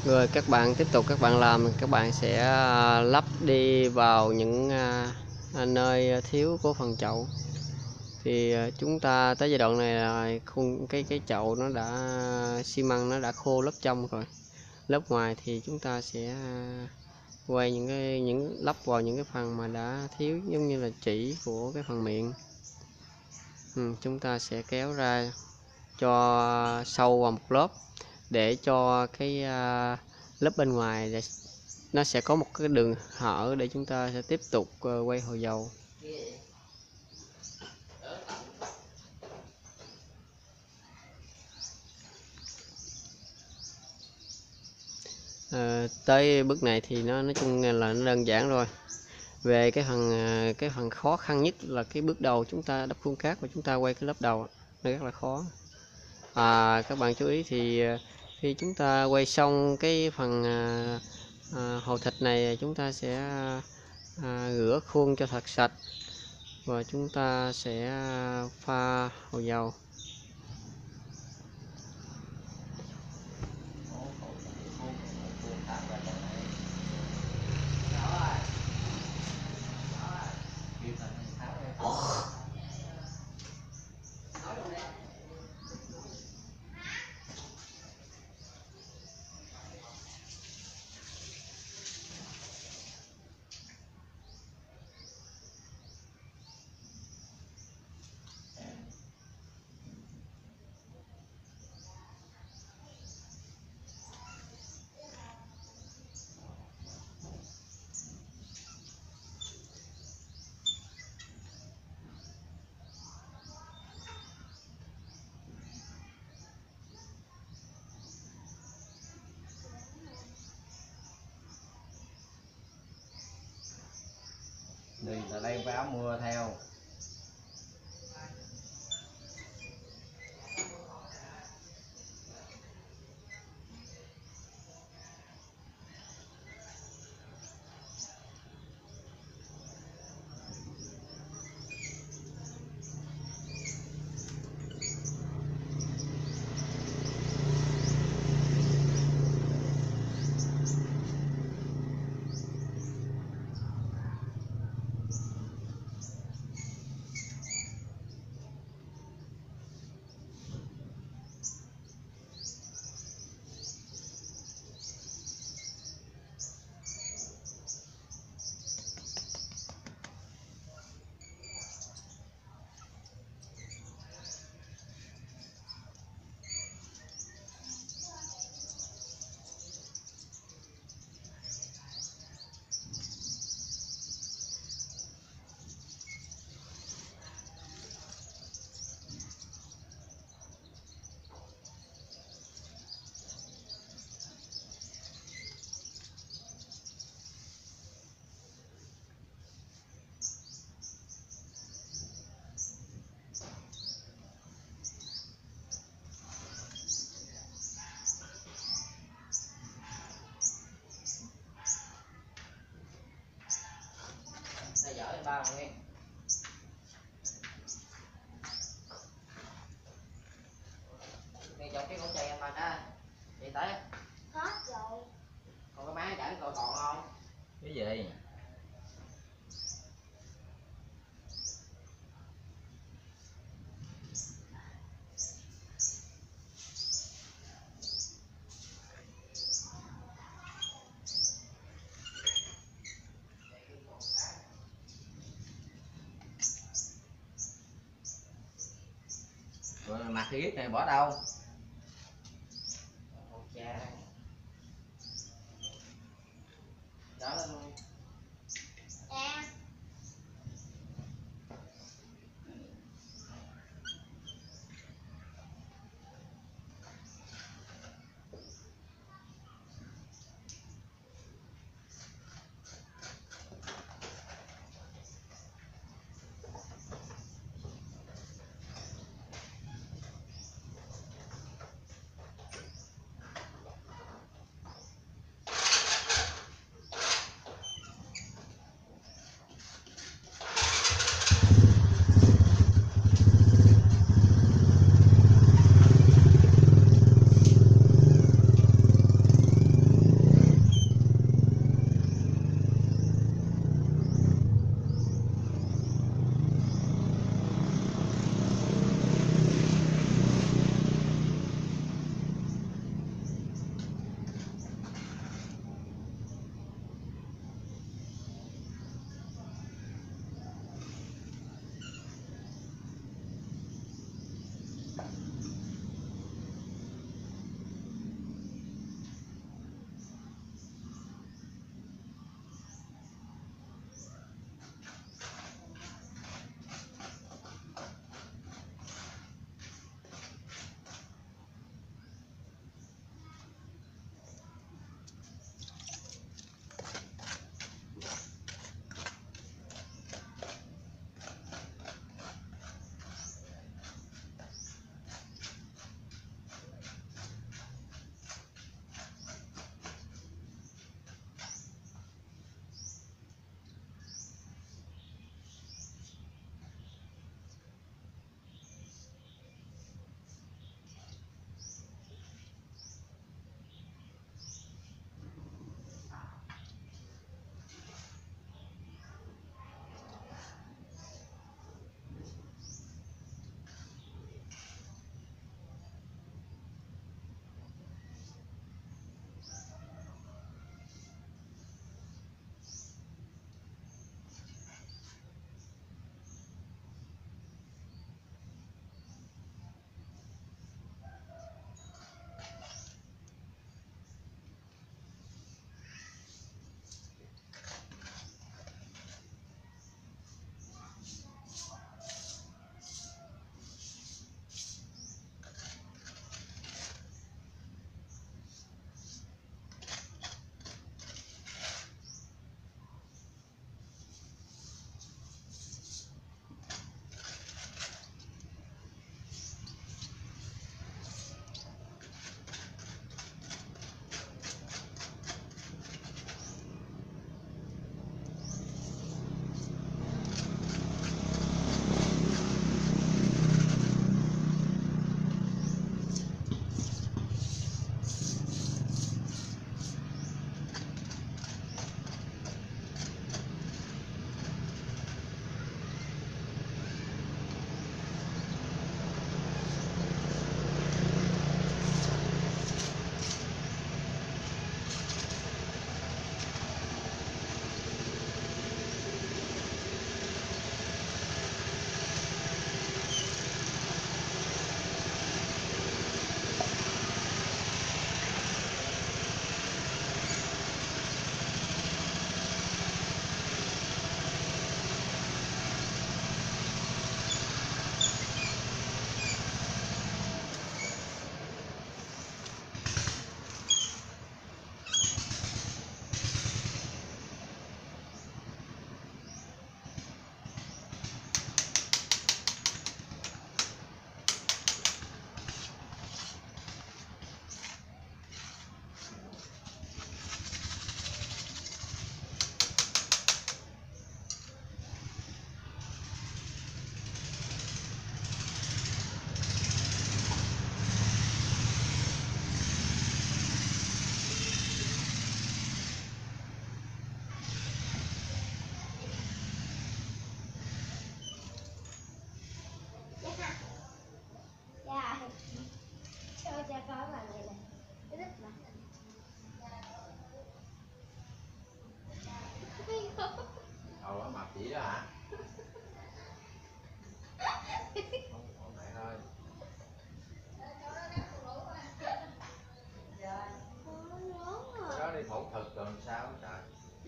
Rồi các bạn tiếp tục các bạn làm, các bạn sẽ lắp đi vào những nơi thiếu của phần chậu. Thì chúng ta tới giai đoạn này là khung cái chậu nó đã xi măng nó đã khô lớp trong rồi. Lớp ngoài thì chúng ta sẽ quay những lắp vào những cái phần mà đã thiếu, giống như là chỉ của cái phần miệng. Chúng ta sẽ kéo ra cho sâu vào một lớp để cho cái lớp bên ngoài nó sẽ có một cái đường hở để chúng ta sẽ tiếp tục quay hồi dầu. Tới bước này thì nó nói chung là nó đơn giản rồi. Về cái phần khó khăn nhất là cái bước đầu chúng ta đắp khuôn cát và chúng ta quay cái lớp đầu, nó rất là khó. Các bạn chú ý thì khi chúng ta quay xong cái phần hồ thịt này, chúng ta sẽ rửa khuôn cho thật sạch và chúng ta sẽ pha hồ dầu. Đi là đây với áo mưa theo. Ba nghe. Nghe chọn cái con chày em bằng á. Đi tới. Hết rồi. Còn cái má chở còn không? Cái gì? Rồi mặt cái này bỏ đâu? Đó lên luôn. cha coi bà này nè. Cái đít bà. Thôi á mập chỉ đó hả? Không này thôi. Cái đó đi phẫu thuật rồi sao trời?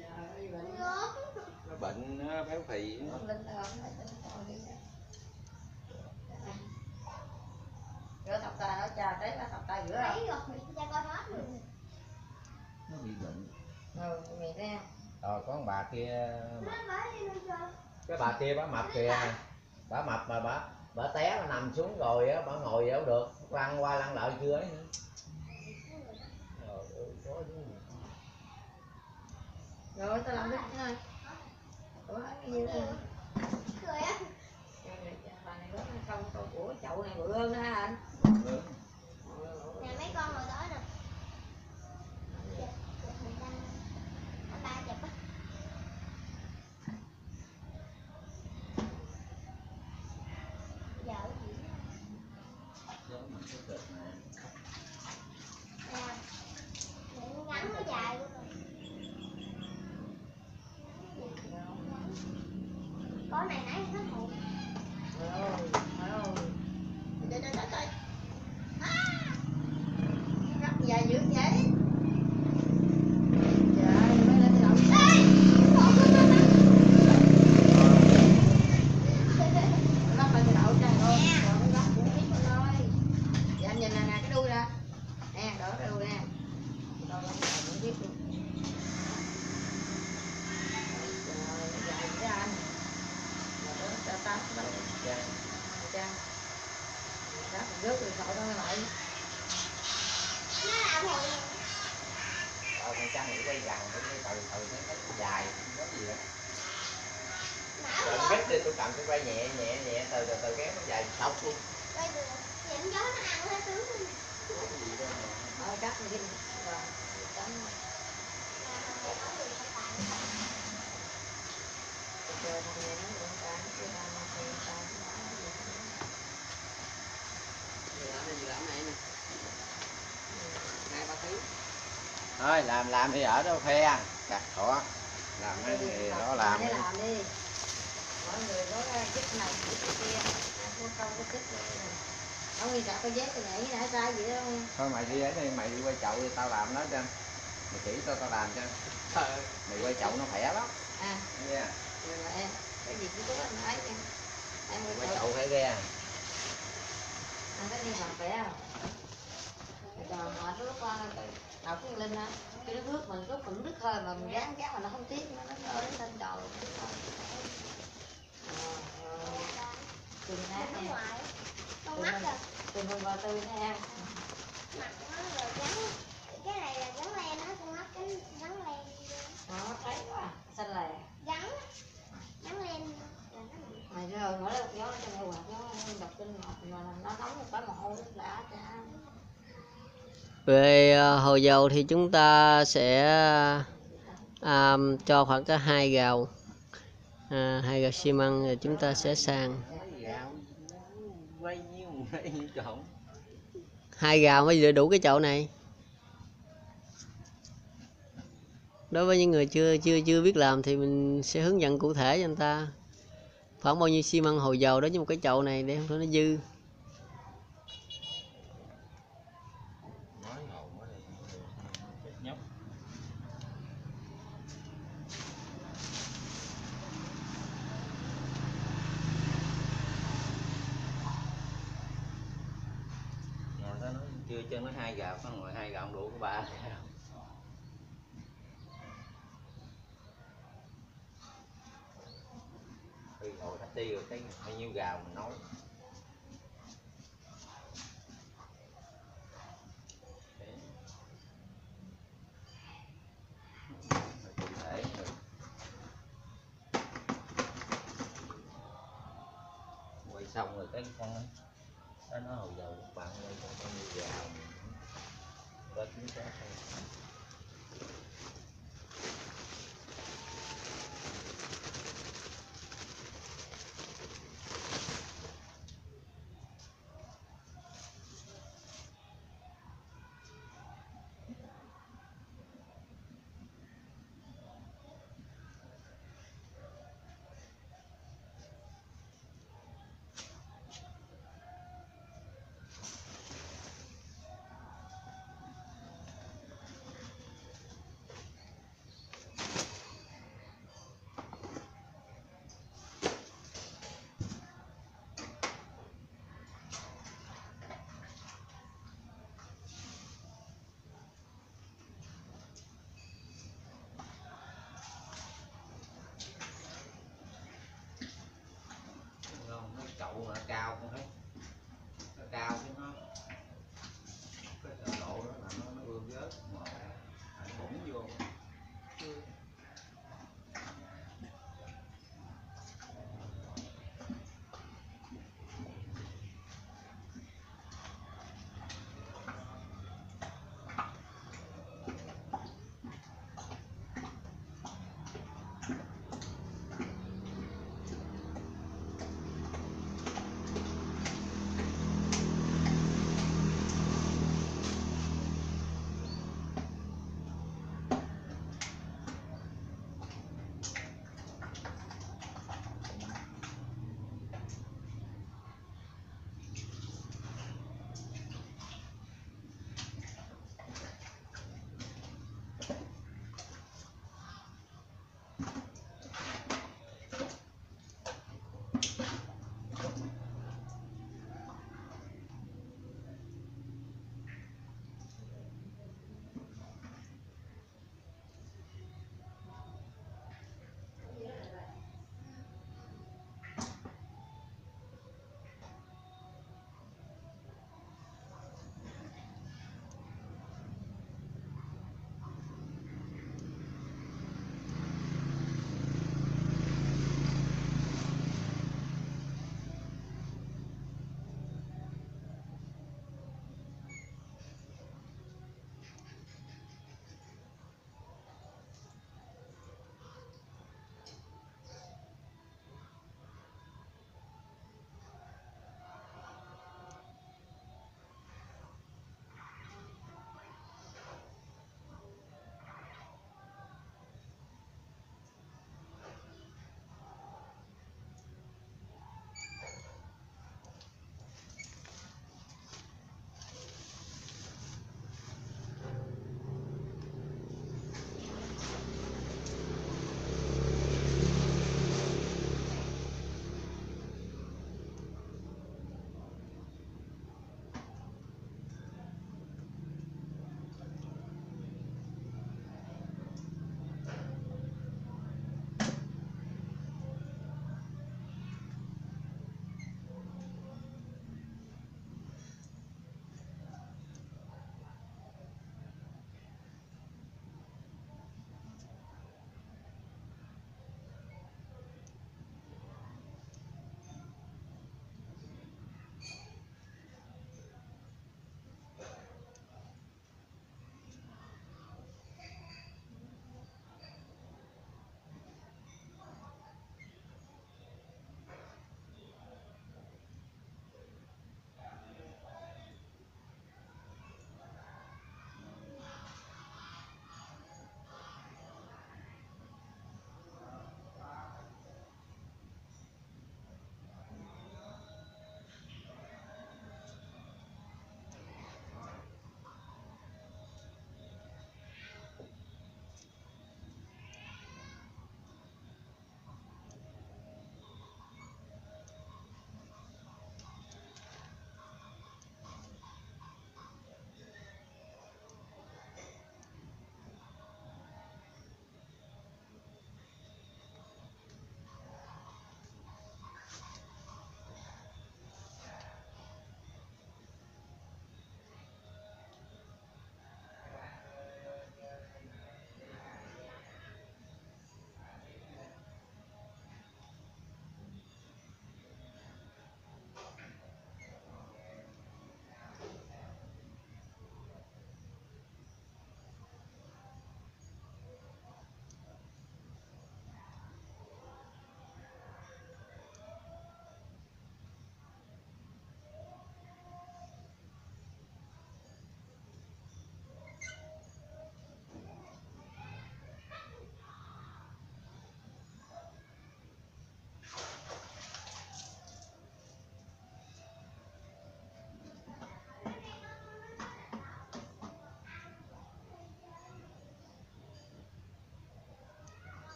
Nó bệnh nó béo phì. Rửa thọc tay nó cha đấy là thọc tay rửa rồi. Cha coi hết luôn. Nó bị bệnh. Ừ, mày nè. Rồi có con bà kia. Nó mới đi luôn chưa? Cái bà kia bà mập kìa. Bà mập mà bà té bà nằm xuống rồi á, bà ngồi vậy đâu được, lăn qua lăn lại chưa ấy nữa. Trời ơi, có chứ. Rồi tao làm cái này. Ủa cái gì vậy? Cười á. Bà này lớn không con của chậu này bự hơn đó hả anh? Ừ. Nè mấy con ngồi đó nè. Anh ba chụp á. Giờ gì? Giống mình cái thịt nè. Nè. Miệng ngắn nó dài luôn rồi. Con này nãy hết hụt. Trời. Rất dài dữ vậy. Trời mới lên cái đầu. Lắp lên cái đầu trời ơi. Rồi lắp cũng biết thôi. Dạ anh nhìn nè cái đuôi nè. Nè đỡ cái đuôi nè. Rồi lắp cái đầu cũng biết luôn. Trời dài dữ anh. Rồi cho tao cái đầu. Cha. Đó, mình rước điện thoại đó lại. Nó làm hồi. Con trăng nghĩ quay gần cái từ dài có gì đó. Rồi gấp đi tôi cầm tôi quay nhẹ từ kéo nó dài sọc luôn. Quay được. Nhịn gió nó ăn hết tướng luôn. Cắt đi rồi cắm chơi thằng này nó cũng cắn chơi thằng này cũng cắn Gì làm này nè 2-3 tiếng. Thôi làm thì ở đâu phe chặt thọ làm cái gì đó làm đi mọi người có giúp này giúp cái kia không có thích ông đi sợ cái dép cái nhảy nãy sai gì đó không? Thôi mày đi ấy đi mày đi quay chậu đi tao làm nó cho mày chỉ tao làm cho mày quay chậu nó khỏe lắm yeah. Em cái gì cũng có anh ấy em quay chậu phải ghe anh có đi làm khỏe không? Rồi mà lúc qua đọc cái linh á cái nó bước mình lúc mình đứt hơi mà mình gán mà nó không tiếc nó ở đến lên đầu từng nát nè Con mắt rồi. từng con bò tươi nè Mặt nó rồi gắn. Cái này là gắn len á, con mắt cái gắn len. nó thấy quá xanh lè Gắn len. mày rồi mở lên gió nó cho mẹ quạt gió đập trên mặt mà nó nóng một cái mồ hôi đã cha. Về hồ dầu thì chúng ta sẽ cho khoảng có 2 gào 2 gào xi măng rồi chúng ta sẽ sàn 2 gào mới đủ cái chậu này. Đối với những người chưa biết làm thì mình sẽ hướng dẫn cụ thể cho anh ta khoảng bao nhiêu xi măng hồ dầu đó với một cái chậu này để không thôi nó dư. chưa chân nó 2 gạo có ngồi 2 gạo đủ có 3 gạo. Ngồi khách đi rồi cái bao nhiêu gạo mình nói cụ thể rồi. Quay xong rồi cái con đó nó hồi giờ bạn ơi con bao nhiêu gạo có chính xác không?